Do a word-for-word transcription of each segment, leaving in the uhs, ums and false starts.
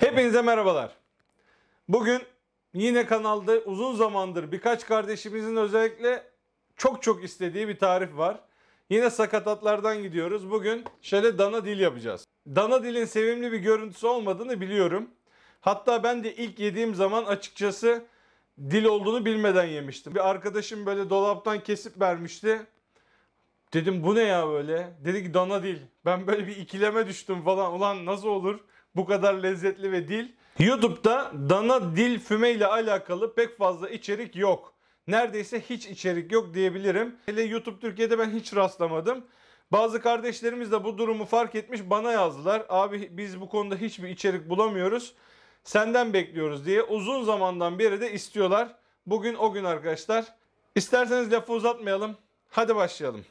Hepinize merhabalar. Bugün yine kanalda uzun zamandır birkaç kardeşimizin özellikle çok çok istediği bir tarif var. Yine sakatatlardan gidiyoruz. Bugün şöyle dana dil yapacağız. Dana dilin sevimli bir görüntüsü olmadığını biliyorum. Hatta ben de ilk yediğim zaman açıkçası dil olduğunu bilmeden yemiştim. Bir arkadaşım böyle dolaptan kesip vermişti. Dedim bu ne ya böyle? Dedi ki dana dil. Ben böyle bir ikileme düştüm falan. Ulan nasıl olur bu kadar lezzetli ve dil? YouTube'da dana dil füme ile alakalı pek fazla içerik yok. Neredeyse hiç içerik yok diyebilirim. Hele YouTube Türkiye'de ben hiç rastlamadım. Bazı kardeşlerimiz de bu durumu fark etmiş, bana yazdılar. Abi biz bu konuda hiçbir içerik bulamıyoruz. Senden bekliyoruz diye uzun zamandan beri de istiyorlar. Bugün o gün arkadaşlar. İsterseniz lafı uzatmayalım. Hadi başlayalım.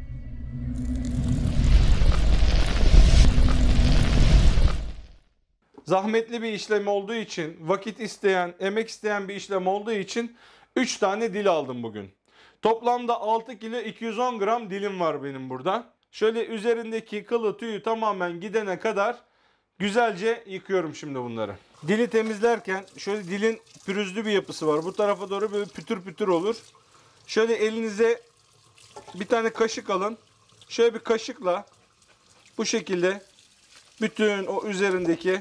Zahmetli bir işlem olduğu için, vakit isteyen, emek isteyen bir işlem olduğu için üç tane dil aldım bugün. Toplamda altı kilo iki yüz on gram dilim var benim burada. Şöyle üzerindeki kılı tüyü tamamen gidene kadar güzelce yıkıyorum şimdi bunları. Dili temizlerken şöyle dilin pürüzlü bir yapısı var. Bu tarafa doğru böyle pütür pütür olur. Şöyle elinize bir tane kaşık alın. Şöyle bir kaşıkla bu şekilde bütün o üzerindeki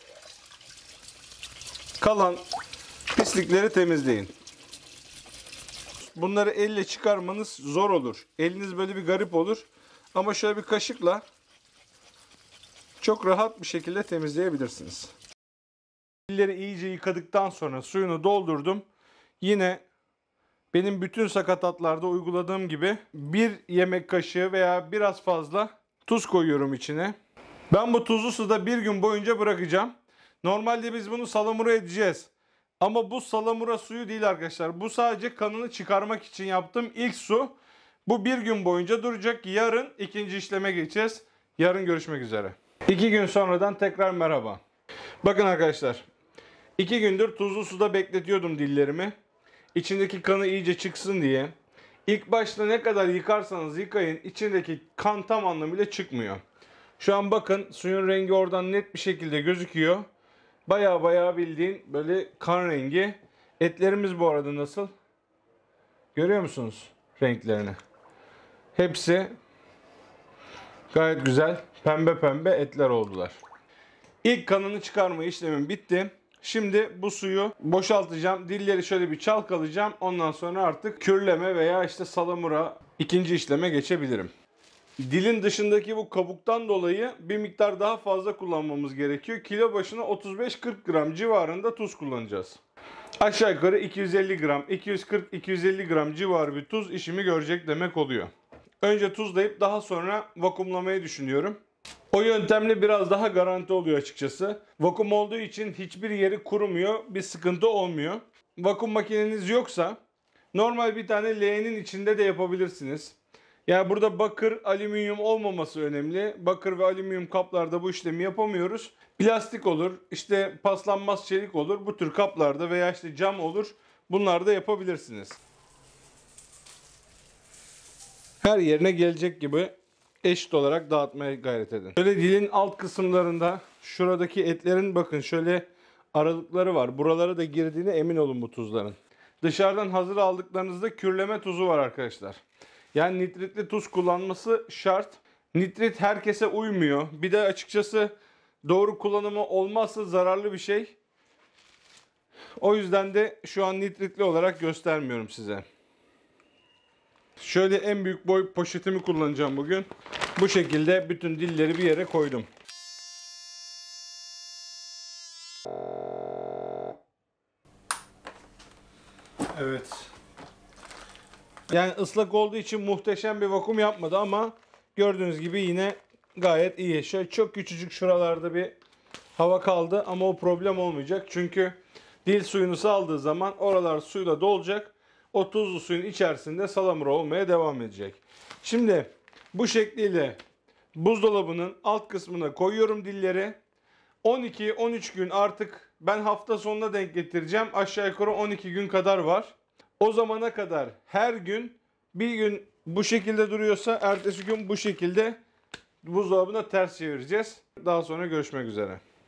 kalan pislikleri temizleyin. Bunları elle çıkarmanız zor olur. Eliniz böyle bir garip olur. Ama şöyle bir kaşıkla çok rahat bir şekilde temizleyebilirsiniz. Dilleri iyice yıkadıktan sonra suyunu doldurdum. Yine benim bütün sakatatlarda uyguladığım gibi bir yemek kaşığı veya biraz fazla tuz koyuyorum içine. Ben bu tuzlu suda bir gün boyunca bırakacağım. Normalde biz bunu salamura edeceğiz. Ama bu salamura suyu değil arkadaşlar. Bu sadece kanını çıkarmak için yaptığım ilk su. Bu bir gün boyunca duracak. Yarın ikinci işleme geçeceğiz. Yarın görüşmek üzere. İki gün sonradan tekrar merhaba. Bakın arkadaşlar. İki gündür tuzlu suda bekletiyordum dillerimi. İçindeki kanı iyice çıksın diye. İlk başta ne kadar yıkarsanız yıkayın, içindeki kan tam anlamıyla çıkmıyor. Şu an bakın suyun rengi oradan net bir şekilde gözüküyor. Baya baya bildiğin böyle kan rengi. Etlerimiz bu arada nasıl? Görüyor musunuz renklerini? Hepsi gayet güzel pembe pembe etler oldular. İlk kanını çıkarma işlemim bitti. Şimdi bu suyu boşaltacağım. Dilleri şöyle bir çalkalayacağım. Ondan sonra artık kürleme veya işte salamura ikinci işleme geçebilirim. Dilin dışındaki bu kabuktan dolayı bir miktar daha fazla kullanmamız gerekiyor. Kilo başına otuz beş kırk gram civarında tuz kullanacağız. Aşağı yukarı iki yüz elli gram, iki yüz kırk iki yüz elli gram civarı bir tuz işimi görecek demek oluyor. Önce tuzlayıp daha sonra vakumlamayı düşünüyorum. O yöntemle biraz daha garanti oluyor açıkçası. Vakum olduğu için hiçbir yeri kurumuyor, bir sıkıntı olmuyor. Vakum makineniz yoksa normal bir tane leğenin içinde de yapabilirsiniz. Yani burada bakır, alüminyum olmaması önemli. Bakır ve alüminyum kaplarda bu işlemi yapamıyoruz. Plastik olur, işte paslanmaz çelik olur. Bu tür kaplarda veya işte cam olur. Bunlarda yapabilirsiniz. Her yerine gelecek gibi eşit olarak dağıtmaya gayret edin. Şöyle dilin alt kısımlarında şuradaki etlerin bakın şöyle aralıkları var. Buralara da girdiğine emin olun bu tuzların. Dışarıdan hazır aldıklarınızda kürleme tuzu var arkadaşlar. Yani nitritli tuz kullanması şart. Nitrit herkese uymuyor. Bir de açıkçası doğru kullanımı olmazsa zararlı bir şey. O yüzden de şu an nitritli olarak göstermiyorum size. Şöyle en büyük boy poşetimi kullanacağım bugün. Bu şekilde bütün dilleri bir yere koydum. Evet. Yani ıslak olduğu için muhteşem bir vakum yapmadı ama gördüğünüz gibi yine gayet iyi. Şöyle çok küçücük şuralarda bir hava kaldı ama o problem olmayacak. Çünkü dil suyunu saldığı zaman oralar suyla dolacak. O tuzlu suyun içerisinde salamura olmaya devam edecek. Şimdi bu şekliyle buzdolabının alt kısmına koyuyorum dilleri. on iki on üç gün artık ben hafta sonuna denk getireceğim. Aşağı yukarı on iki gün kadar var. O zamana kadar her gün bir gün bu şekilde duruyorsa ertesi gün bu şekilde buzdolabına ters çevireceğiz. Daha sonra görüşmek üzere.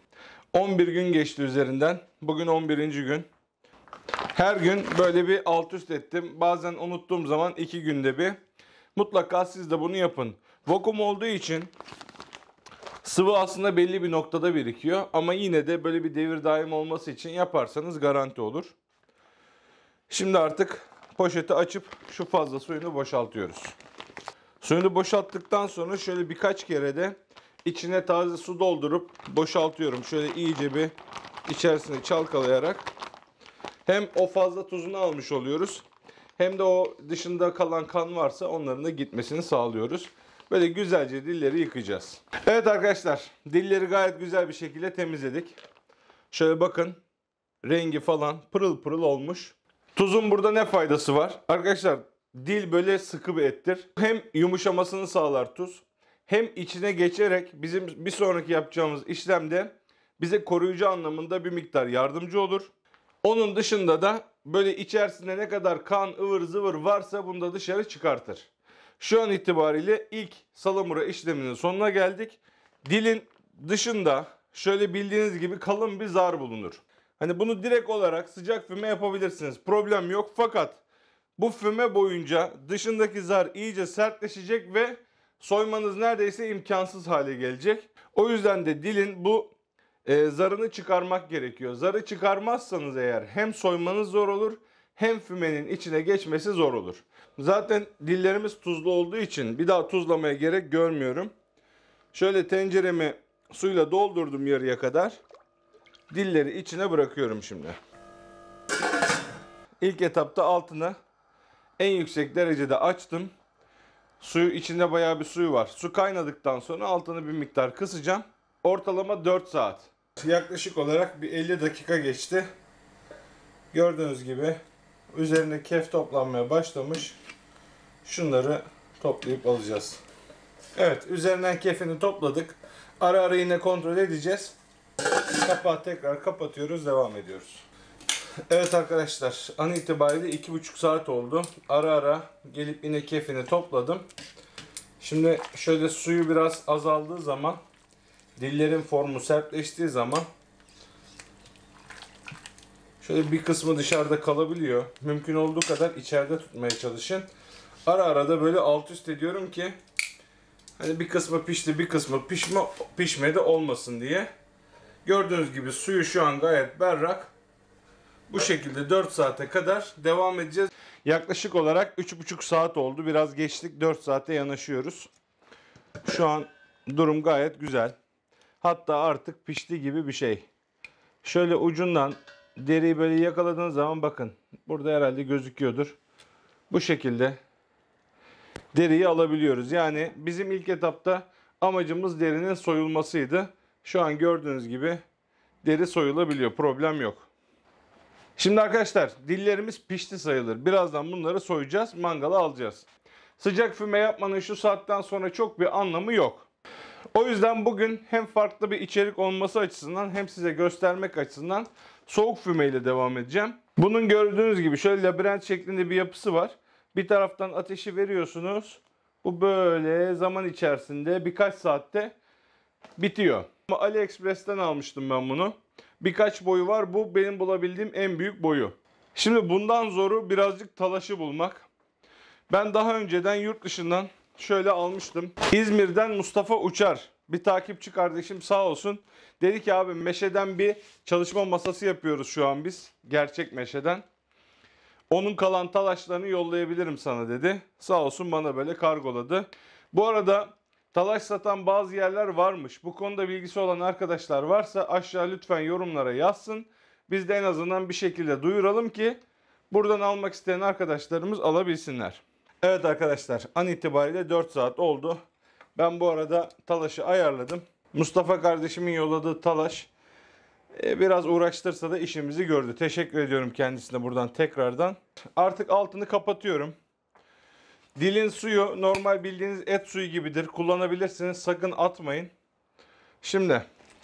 on bir gün geçti üzerinden. Bugün on birinci gün. Her gün böyle bir alt üst ettim. Bazen unuttuğum zaman iki günde bir. Mutlaka siz de bunu yapın. Vakum olduğu için sıvı aslında belli bir noktada birikiyor. Ama yine de böyle bir devir daim olması için yaparsanız garanti olur. Şimdi artık poşeti açıp şu fazla suyunu boşaltıyoruz. Suyunu boşalttıktan sonra şöyle birkaç kere de içine taze su doldurup boşaltıyorum. Şöyle iyice bir içerisine çalkalayarak. Hem o fazla tuzunu almış oluyoruz. Hem de o dışında kalan kan varsa onların da gitmesini sağlıyoruz. Böyle güzelce dilleri yıkayacağız. Evet arkadaşlar, dilleri gayet güzel bir şekilde temizledik. Şöyle bakın, rengi falan pırıl pırıl olmuş. Tuzun burada ne faydası var? Arkadaşlar, dil böyle sıkı bir ettir. Hem yumuşamasını sağlar tuz, hem içine geçerek bizim bir sonraki yapacağımız işlemde bize koruyucu anlamında bir miktar yardımcı olur. Onun dışında da böyle içerisinde ne kadar kan, ıvır zıvır varsa bunu da dışarı çıkartır. Şu an itibariyle ilk salamura işleminin sonuna geldik. Dilin dışında şöyle bildiğiniz gibi kalın bir zar bulunur. Hani bunu direkt olarak sıcak füme yapabilirsiniz. Problem yok, fakat bu füme boyunca dışındaki zar iyice sertleşecek ve soymanız neredeyse imkansız hale gelecek. O yüzden de dilin bu e, zarını çıkarmak gerekiyor. Zarı çıkarmazsanız eğer hem soymanız zor olur, hem fümenin içine geçmesi zor olur. Zaten dillerimiz tuzlu olduğu için bir daha tuzlamaya gerek görmüyorum. Şöyle tenceremi suyla doldurdum yarıya kadar. Dilleri içine bırakıyorum şimdi. İlk etapta altını en yüksek derecede açtım. Suyu içinde bayağı bir suyu var. Su kaynadıktan sonra altını bir miktar kısacağım. Ortalama dört saat. Yaklaşık olarak bir elli dakika geçti. Gördüğünüz gibi üzerinde kef toplanmaya başlamış. Şunları toplayıp alacağız. Evet, üzerinden kefini topladık. Ara ara yine kontrol edeceğiz. Kapağı tekrar kapatıyoruz, devam ediyoruz. Evet arkadaşlar, an itibariyle iki buçuk saat oldu. Ara ara gelip yine kefini topladım. Şimdi şöyle suyu biraz azaldığı zaman, dillerin formu sertleştiği zaman şöyle bir kısmı dışarıda kalabiliyor. Mümkün olduğu kadar içeride tutmaya çalışın. Ara ara da böyle alt üst ediyorum ki hani bir kısmı pişti, bir kısmı pişme, pişmedi olmasın diye. Gördüğünüz gibi suyu şu an gayet berrak. Bu şekilde dört saate kadar devam edeceğiz. Yaklaşık olarak üç buçuk saat oldu. Biraz geçtik, dört saate yanaşıyoruz. Şu an durum gayet güzel. Hatta artık pişti gibi bir şey. Şöyle ucundan deriyi böyle yakaladığınız zaman bakın. Burada herhalde gözüküyordur. Bu şekilde deriyi alabiliyoruz. Yani bizim ilk etapta amacımız derinin soyulmasıydı. Şu an gördüğünüz gibi deri soyulabiliyor. Problem yok. Şimdi arkadaşlar, dillerimiz pişti sayılır. Birazdan bunları soyacağız, mangala alacağız. Sıcak füme yapmanın şu saatten sonra çok bir anlamı yok. O yüzden bugün hem farklı bir içerik olması açısından hem size göstermek açısından soğuk fümeyle devam edeceğim. Bunun gördüğünüz gibi şöyle labirent şeklinde bir yapısı var. Bir taraftan ateşi veriyorsunuz. Bu böyle zaman içerisinde birkaç saatte bitiyor. AliExpress'ten almıştım ben bunu. Birkaç boyu var. Bu benim bulabildiğim en büyük boyu. Şimdi bundan zoru birazcık talaşı bulmak. Ben daha önceden yurt dışından şöyle almıştım. İzmir'den Mustafa Uçar, bir takipçi kardeşim sağ olsun. Dedi ki abi meşeden bir çalışma masası yapıyoruz şu an biz. Gerçek meşeden. Onun kalan talaşlarını yollayabilirim sana dedi. Sağ olsun bana böyle kargoladı. Bu arada talaş satan bazı yerler varmış. Bu konuda bilgisi olan arkadaşlar varsa aşağı lütfen yorumlara yazsın. Biz de en azından bir şekilde duyuralım ki buradan almak isteyen arkadaşlarımız alabilsinler. Evet arkadaşlar, an itibariyle dört saat oldu. Ben bu arada talaşı ayarladım. Mustafa kardeşimin yolladığı talaş biraz uğraştırsa da işimizi gördü. Teşekkür ediyorum kendisine buradan tekrardan. Artık altını kapatıyorum. Dilin suyu normal bildiğiniz et suyu gibidir. Kullanabilirsiniz. Sakın atmayın. Şimdi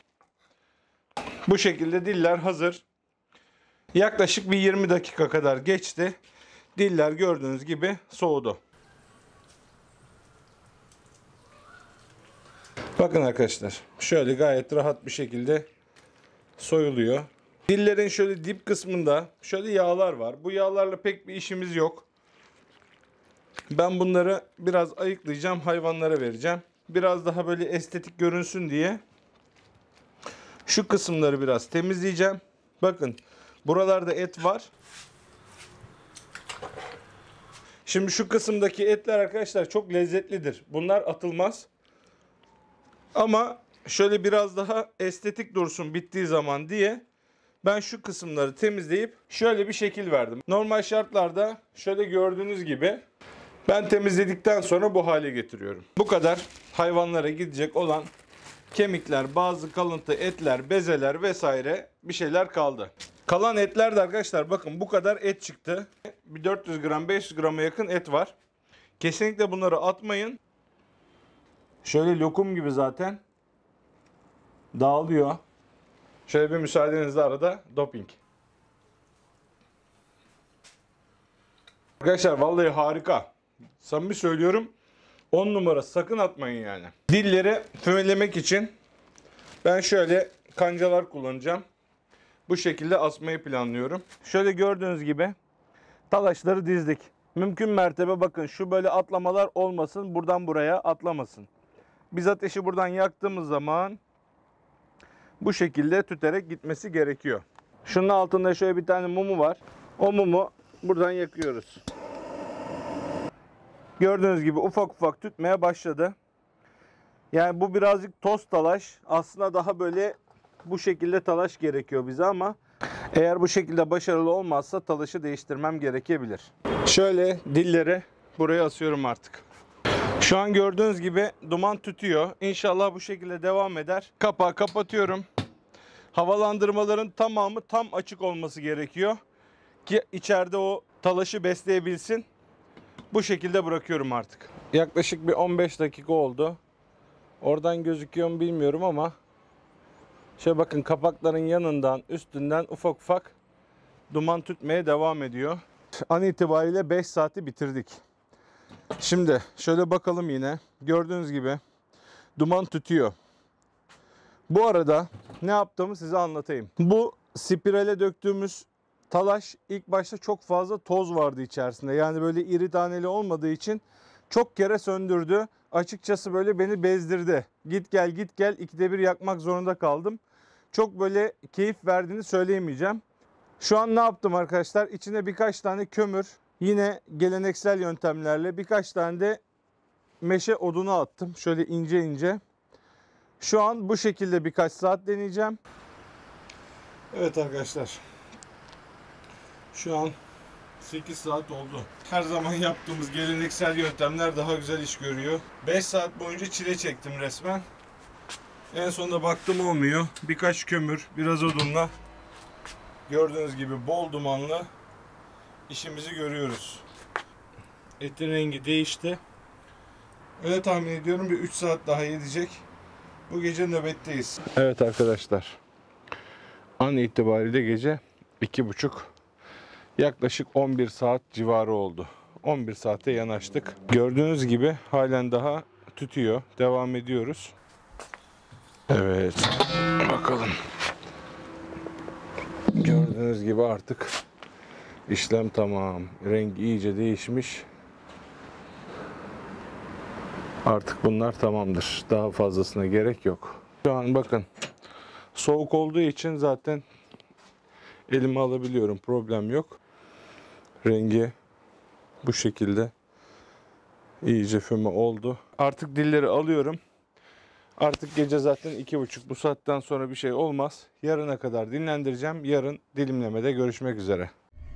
bu şekilde diller hazır. Yaklaşık bir yirmi dakika kadar geçti. Diller gördüğünüz gibi soğudu. Bakın arkadaşlar. Şöyle gayet rahat bir şekilde soyuluyor. Dillerin şöyle dip kısmında şöyle yağlar var. Bu yağlarla pek bir işimiz yok. Ben bunları biraz ayıklayacağım, hayvanlara vereceğim. Biraz daha böyle estetik görünsün diye şu kısımları biraz temizleyeceğim. Bakın buralarda et var. Şimdi şu kısımdaki etler arkadaşlar çok lezzetlidir. Bunlar atılmaz. Ama şöyle biraz daha estetik dursun bittiği zaman diye ben şu kısımları temizleyip şöyle bir şekil verdim. Normal şartlarda şöyle gördüğünüz gibi ben temizledikten sonra bu hale getiriyorum. Bu kadar hayvanlara gidecek olan kemikler, bazı kalıntı etler, bezeler vesaire bir şeyler kaldı. Kalan etler de arkadaşlar bakın bu kadar et çıktı. Bir dört yüz gram, beş yüz grama yakın et var. Kesinlikle bunları atmayın. Şöyle lokum gibi zaten dağılıyor. Şöyle bir müsaadenizle arada doping. Arkadaşlar vallahi harika. Samimi söylüyorum. on numara, sakın atmayın yani. Dilleri fümelemek için ben şöyle kancalar kullanacağım. Bu şekilde asmayı planlıyorum. Şöyle gördüğünüz gibi talaşları dizdik. Mümkün mertebe bakın şu böyle atlamalar olmasın. Buradan buraya atlamasın. Biz ateşi buradan yaktığımız zaman bu şekilde tüterek gitmesi gerekiyor. Şunun altında şöyle bir tane mumu var. O mumu buradan yakıyoruz. Gördüğünüz gibi ufak ufak tütmeye başladı. Yani bu birazcık toz talaş. Aslında daha böyle bu şekilde talaş gerekiyor bize ama eğer bu şekilde başarılı olmazsa talaşı değiştirmem gerekebilir. Şöyle dilleri buraya asıyorum artık. Şu an gördüğünüz gibi duman tütüyor. İnşallah bu şekilde devam eder. Kapağı kapatıyorum. Havalandırmaların tamamı tam açık olması gerekiyor ki içeride o talaşı besleyebilsin. Bu şekilde bırakıyorum artık. Yaklaşık bir on beş dakika oldu. Oradan gözüküyor mu bilmiyorum ama şöyle bakın kapakların yanından, üstünden ufak ufak duman tütmeye devam ediyor. An itibariyle beş saati bitirdik. Şimdi şöyle bakalım yine. Gördüğünüz gibi duman tütüyor. Bu arada ne yaptığımı size anlatayım. Bu spirale döktüğümüz talaş ilk başta çok fazla toz vardı içerisinde. Yani böyle iri taneli olmadığı için çok kere söndürdü. Açıkçası böyle beni bezdirdi. Git gel git gel ikide bir yakmak zorunda kaldım. Çok böyle keyif verdiğini söyleyemeyeceğim. Şu an ne yaptım arkadaşlar? İçine birkaç tane kömür, yine geleneksel yöntemlerle birkaç tane de meşe odunu attım. Şöyle ince ince. Şu an bu şekilde birkaç saat deneyeceğim. Evet arkadaşlar. Şu an sekiz saat oldu. Her zaman yaptığımız geleneksel yöntemler daha güzel iş görüyor. beş saat boyunca çile çektim resmen. En sonunda baktım olmuyor. Birkaç kömür, biraz odunla gördüğünüz gibi bol dumanlı işimizi görüyoruz. Etin rengi değişti. Öyle tahmin ediyorum bir üç saat daha yetecek. Bu gece nöbetteyiz. Evet arkadaşlar. An itibariyle gece iki buçuk. Yaklaşık on bir saat civarı oldu. on bir saate yanaştık. Gördüğünüz gibi halen daha tütüyor. Devam ediyoruz. Evet. Bakalım. Gördüğünüz gibi artık işlem tamam. Rengi iyice değişmiş. Artık bunlar tamamdır. Daha fazlasına gerek yok. Şu an bakın soğuk olduğu için zaten elime alabiliyorum. Problem yok. Rengi bu şekilde iyice füme oldu. Artık dilleri alıyorum. Artık gece zaten iki buçuk. Bu saatten sonra bir şey olmaz. Yarına kadar dinlendireceğim. Yarın dilimlemede görüşmek üzere.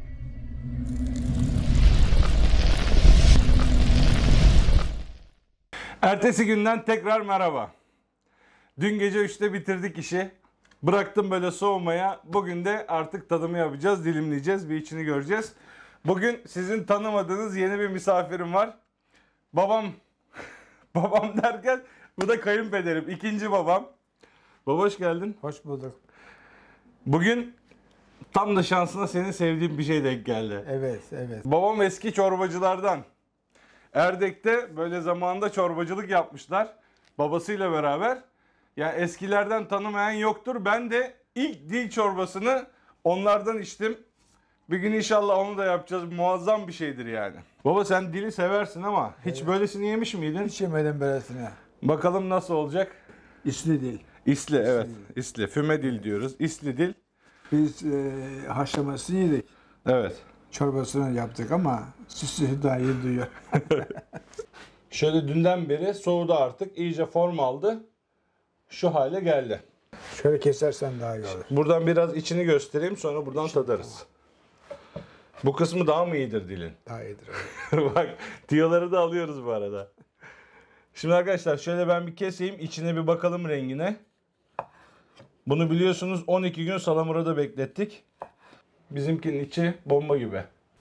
Ertesi günden tekrar merhaba. Dün gece üçte bitirdik işi. Bıraktım böyle soğumaya. Bugün de artık tadımı yapacağız, dilimleyeceğiz, bir içini göreceğiz. Bugün sizin tanımadığınız yeni bir misafirim var. Babam, babam derken bu da kayınpederim, ikinci babam. Baba hoş geldin. Hoş bulduk. Bugün tam da şansına senin sevdiğin bir şey denk geldi. Evet, evet. Babam eski çorbacılardan. Erdek'te böyle zamanında çorbacılık yapmışlar. Babasıyla beraber. Ya eskilerden tanımayan yoktur. Ben de ilk dil çorbasını onlardan içtim. Bir gün inşallah onu da yapacağız. Muazzam bir şeydir yani. Baba sen dili seversin ama hiç Evet. böylesini yemiş miydin? Hiç yemedim böylesine. Bakalım nasıl olacak? İsli dil. İsli, evet. İsli. Füme dil diyoruz. İsli dil. Biz e, haşlamasını yedik. Evet. Çorbasını yaptık ama süsü daha iyi duyuyor. Şöyle dünden beri soğudu artık. İyice form aldı. Şu hale geldi. Şöyle kesersen daha iyi olur. Buradan biraz içini göstereyim, sonra buradan tadarız. Bu kısmı daha mı iyidir dilin? Daha iyidir. Bak, tiyoları da alıyoruz bu arada. Şimdi arkadaşlar şöyle ben bir keseyim, içine bir bakalım rengine. Bunu biliyorsunuz on iki gün salamurada beklettik. Bizimkinin içi bomba gibi.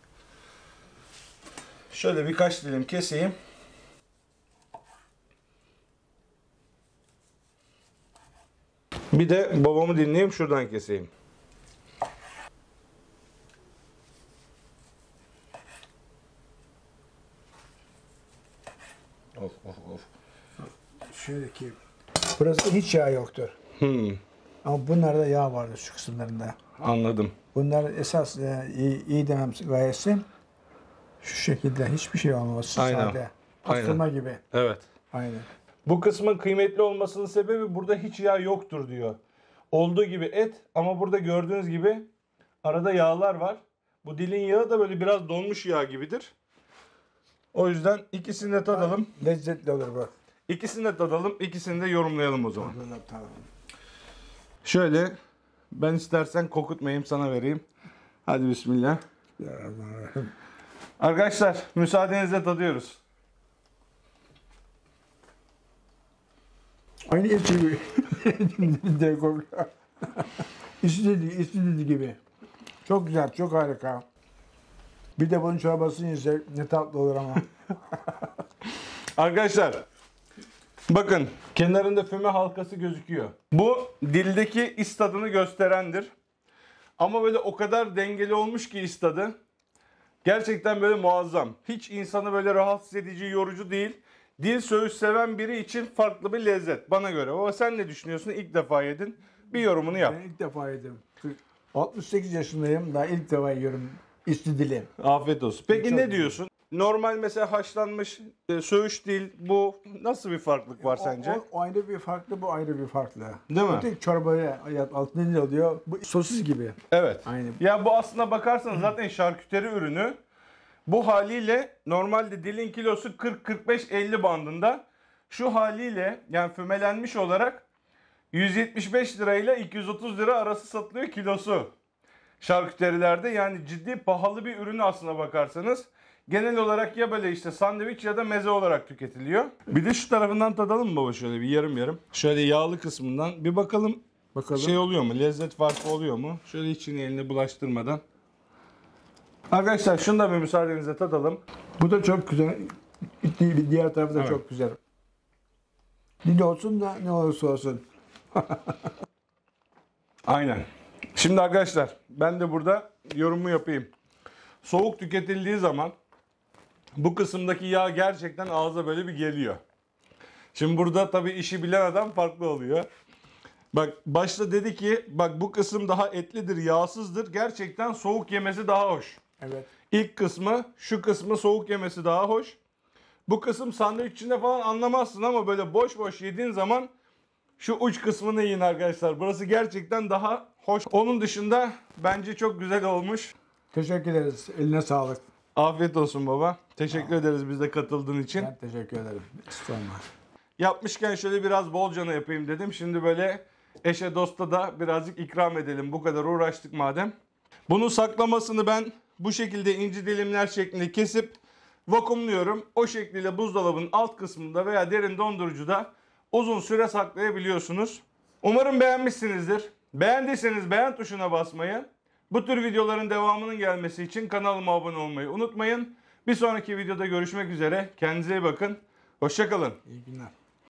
Şöyle birkaç dilim keseyim. Bir de babamı dinleyeyim, şuradan keseyim. Of of of. Şöyle ki burası hiç yağ yoktur. Hmm, Ama bunlarda yağ vardır şu kısımlarında. anladım. Bunlar esas e, iyi, iyi demem gayesi şu şekilde hiçbir şey olmaması Aynen. sade. Pastırma gibi. Evet. Aynen. Bu kısmın kıymetli olmasının sebebi burada hiç yağ yoktur diyor. Olduğu gibi et ama burada gördüğünüz gibi arada yağlar var. Bu dilin yağı da böyle biraz donmuş yağ gibidir. O yüzden ikisini de tadalım. Lezzetli olur bu. İkisini de tadalım, ikisini de yorumlayalım o zaman. Tamam. Şöyle ben istersen kokutmayayım, sana vereyim. Hadi bismillah. Bismillahirrahmanirrahim. Arkadaşlar müsaadenizle tadıyoruz. Aynı et gibi. Direkt kokuyor. İstediği, istediği gibi. Çok güzel, çok harika. Bir de bunun çorbasını yesek ne tatlı olur ama. Arkadaşlar bakın kenarında füme halkası gözüküyor. Bu dildeki is tadını gösterendir. Ama böyle o kadar dengeli olmuş ki is tadı. Gerçekten böyle muazzam. Hiç insanı böyle rahatsız edici, yorucu değil. Dil söğüş seven biri için farklı bir lezzet bana göre. Ama sen ne düşünüyorsun? İlk defa yedin. Bir yorumunu yap. Ben ilk defa yedim. altmış sekiz yaşındayım. Daha ilk defa yiyorum isli dili. Afiyet olsun. Peki Çok ne güzel. diyorsun? Normal mesela haşlanmış e, söğüş değil. Bu nasıl bir farklılık var O- sence? O, o ayrı bir farklı, bu ayrı bir farklı. Değil mi? O tek çorbaya altında ne oluyor? Bu sosis gibi. Evet. Aynı. Ya bu aslına bakarsanız zaten şarküteri ürünü. Bu haliyle normalde dilin kilosu kırk kırk beş elli bandında. Şu haliyle yani fümelenmiş olarak yüz yetmiş beş lirayla iki yüz otuz lira arası satılıyor kilosu. Şarküterilerde yani ciddi pahalı bir ürünü aslına bakarsanız. Genel olarak ya böyle işte sandviç ya da meze olarak tüketiliyor. Bir de şu tarafından tadalım mı baba, şöyle bir yarım yarım. Şöyle yağlı kısmından bir bakalım. Bakalım. Şey oluyor mu? Lezzet farkı oluyor mu? Şöyle içini eline bulaştırmadan. Arkadaşlar şunu da bir müsaadenizle tadalım. Bu da çok güzel. Di- Diğer tarafı da Evet. çok güzel. Dil olsun da ne olursa olsun. Aynen. Şimdi arkadaşlar ben de burada yorumumu yapayım. Soğuk tüketildiği zaman bu kısımdaki yağ gerçekten ağza böyle bir geliyor. Şimdi burada tabii işi bilen adam farklı oluyor. Bak başta dedi ki bak bu kısım daha etlidir, yağsızdır. Gerçekten soğuk yemesi daha hoş. Evet. İlk kısmı, şu kısmı soğuk yemesi daha hoş. Bu kısım sandviç içinde falan anlamazsın ama böyle boş boş yediğin zaman şu uç kısmını yiyin arkadaşlar. Burası gerçekten daha hoş. Onun dışında bence çok güzel olmuş. Teşekkür ederiz. Eline sağlık. Afiyet olsun baba. Teşekkür ederiz bize katıldığın için. Ben teşekkür ederim. Estağfurullah. Yapmışken şöyle biraz bolcana yapayım dedim. Şimdi böyle eşe dosta da birazcık ikram edelim. Bu kadar uğraştık madem. Bunun saklamasını ben bu şekilde ince dilimler şeklinde kesip vakumluyorum. O şekliyle buzdolabının alt kısmında veya derin dondurucuda uzun süre saklayabiliyorsunuz. Umarım beğenmişsinizdir. Beğendiyseniz beğen tuşuna basmayı, bu tür videoların devamının gelmesi için kanalıma abone olmayı unutmayın. Bir sonraki videoda görüşmek üzere. Kendinize iyi bakın. Hoşça kalın. İyi günler.